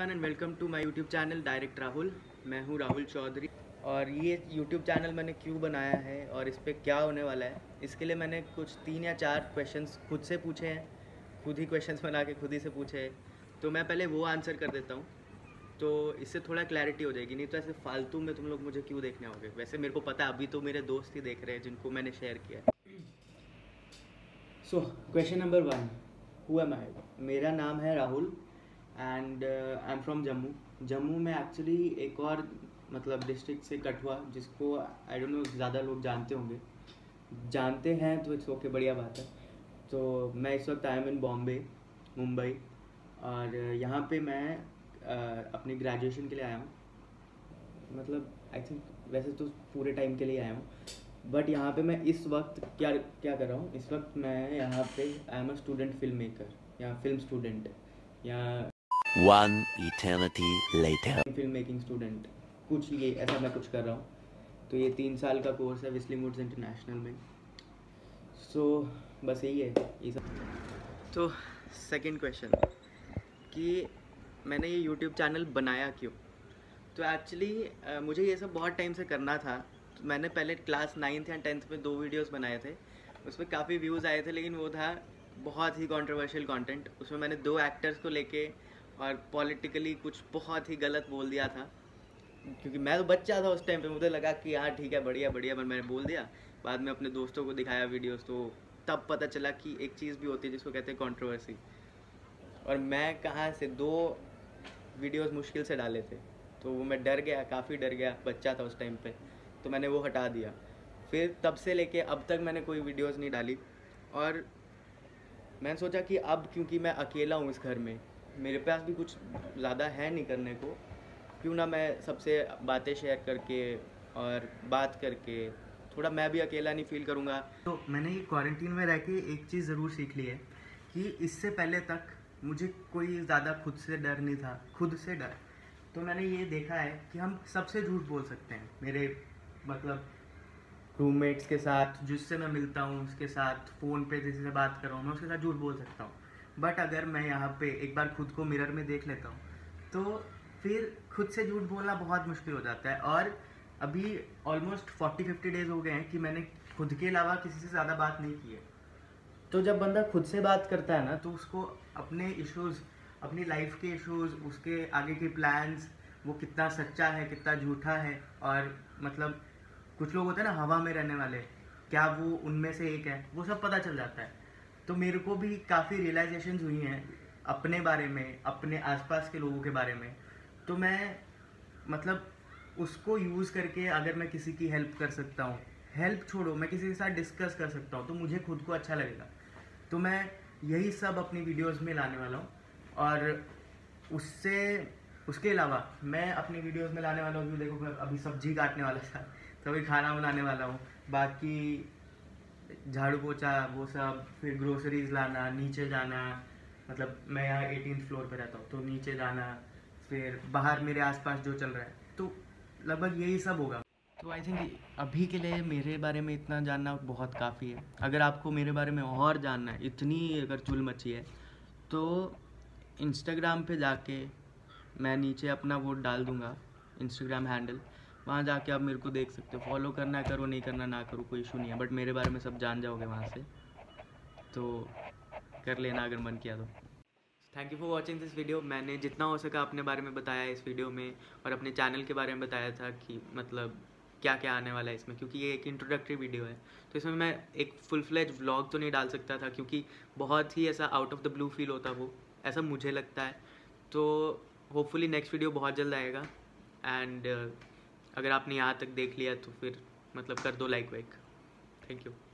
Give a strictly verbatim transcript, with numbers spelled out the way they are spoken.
Everyone and welcome to my YouTube channel direct Rahul. मैं हूं राहुल चौधरी और ये यूट्यूब चैनल मैंने क्यों बनाया है और इस पर क्या होने वाला है, इसके लिए मैंने कुछ तीन या चार क्वेश्चंस खुद से पूछे हैं। खुद ही क्वेश्चंस बना के खुद ही से पूछे हैं, तो मैं पहले वो आंसर कर देता हूँ, तो इससे थोड़ा क्लैरिटी हो जाएगी। नहीं तो ऐसे फालतू में तुम लोग मुझे क्यों देखने आओगे। वैसे मेरे को पता है अभी तो मेरे दोस्त ही देख रहे हैं जिनको मैंने शेयर किया है। So question number one, who am I. मेरा नाम है Rahul and I am from Jammu. Jammu में एक्चुअली एक और मतलब डिस्ट्रिक्ट से कठुआ, जिसको आई डोंट नो ज़्यादा लोग जानते होंगे, जानते हैं तो इट्स ओके, बढ़िया बात है। तो मैं इस वक्त I am in Bombay, Mumbai, और यहाँ पे मैं uh, अपनी ग्रेजुएशन के लिए आया हूँ। मतलब आई थिंक वैसे तो पूरे टाइम के लिए आया हूँ, बट यहाँ पे मैं इस वक्त क्या क्या कर रहा हूँ। इस वक्त मैं यहाँ पे I am a student film maker या फिल्म स्टूडेंट या One eternity later. Film making student, कुछ ये ऐसा मैं कुछ कर रहा हूँ। तो ये तीन साल का कोर्स है विस्ली मूड्स इंटरनेशनल में। सो so, बस यही है ये सब। तो सेकंड क्वेश्चन कि मैंने ये यूट्यूब चैनल बनाया क्यों। तो एक्चुअली मुझे ये सब बहुत टाइम से करना था। तो मैंने पहले क्लास नाइन्थ या टेंथ में दो वीडियोस बनाए थे, उसमें काफ़ी व्यूज़ आए थे, लेकिन वो था बहुत ही कंट्रोवर्शियल कंटेंट। उसमें मैंने दो एक्टर्स को लेके और पॉलिटिकली कुछ बहुत ही गलत बोल दिया था, क्योंकि मैं तो बच्चा था उस टाइम पे। मुझे लगा कि हाँ ठीक है, बढ़िया बढ़िया, पर मैंने बोल दिया। बाद में अपने दोस्तों को दिखाया वीडियोस, तो तब पता चला कि एक चीज़ भी होती है जिसको कहते हैं कंट्रोवर्सी। और मैं कहाँ से दो वीडियोस मुश्किल से डाले थे, तो वो मैं डर गया, काफ़ी डर गया, बच्चा था उस टाइम पे, तो मैंने वो हटा दिया। फिर तब से लेके अब तक मैंने कोई वीडियोस नहीं डाली। और मैंने सोचा कि अब क्योंकि मैं अकेला हूँ इस घर में, मेरे पास भी कुछ ज़्यादा है नहीं करने को, क्यों ना मैं सबसे बातें शेयर करके और बात करके थोड़ा मैं भी अकेला नहीं फील करूँगा। तो मैंने ये क्वारंटीन में रह के एक चीज़ ज़रूर सीख ली है कि इससे पहले तक मुझे कोई ज़्यादा खुद से डर नहीं था, खुद से डर। तो मैंने ये देखा है कि हम सबसे झूठ बोल सकते हैं। मेरे मतलब रूममेट्स के साथ जिससे मैं मिलता हूँ, उसके साथ फ़ोन पे जिससे बात कर रहा हूँ, मैं उसके साथ झूठ बोल सकता हूँ। बट अगर मैं यहाँ पे एक बार खुद को मिरर में देख लेता हूँ, तो फिर खुद से झूठ बोलना बहुत मुश्किल हो जाता है। और अभी ऑलमोस्ट फोर्टी फिफ्टी डेज़ हो गए हैं कि मैंने खुद के अलावा किसी से ज़्यादा बात नहीं की है। तो जब बंदा खुद से बात करता है ना, तो उसको अपने इश्यूज़, अपनी लाइफ के इश्यूज़, उसके आगे के प्लान्स, वो कितना सच्चा है कितना झूठा है, और मतलब कुछ लोग होते हैं ना हवा में रहने वाले, क्या वो उनमें से एक है, वो सब पता चल जाता है। तो मेरे को भी काफ़ी रियलाइजेशंस हुई हैं अपने बारे में, अपने आसपास के लोगों के बारे में। तो मैं मतलब उसको यूज़ करके अगर मैं किसी की हेल्प कर सकता हूँ, हेल्प छोड़ो, मैं किसी के साथ डिस्कस कर सकता हूँ, तो मुझे खुद को अच्छा लगेगा। तो मैं यही सब अपनी वीडियोस में लाने वाला हूँ। और उससे उसके अलावा मैं अपनी वीडियोस में लाने वाला हूँ, देखो अभी सब्जी काटने वाला था, तो अभी खाना बनाने वाला हूँ, बाकी झाड़ू पोछा वो सब, फिर ग्रोसरीज लाना, नीचे जाना, मतलब मैं यहाँ एटीन्थ फ्लोर पे रहता हूँ, तो नीचे जाना, फिर बाहर मेरे आसपास जो चल रहा है, तो लगभग यही सब होगा। तो आई थिंक अभी के लिए मेरे बारे में इतना जानना बहुत काफ़ी है। अगर आपको मेरे बारे में और जानना है, इतनी अगर चुल मची है, तो इंस्टाग्राम पे जाके मैं नीचे अपना वो डाल दूँगा, इंस्टाग्राम हैंडल, वहाँ जाके आप मेरे को देख सकते हो। फॉलो करना है करो, नहीं करना ना करो, कोई इशू नहीं है, बट मेरे बारे में सब जान जाओगे वहाँ से, तो कर लेना अगर मन किया तो। Thank you for watching this video. मैंने जितना हो सका अपने बारे में बताया इस वीडियो में, और अपने चैनल के बारे में बताया था कि मतलब क्या क्या आने वाला है इसमें, क्योंकि ये एक इंट्रोडक्टरी वीडियो है। तो इसमें मैं एक फुल फ्लेज व्लॉग तो नहीं डाल सकता था, क्योंकि बहुत ही ऐसा out of the blue feel होता वो, ऐसा मुझे लगता है। तो होपफुली नेक्स्ट वीडियो बहुत जल्द आएगा। एंड uh, अगर आपने यहाँ तक देख लिया तो फिर मतलब कर दो लाइक वाइक। Thank you.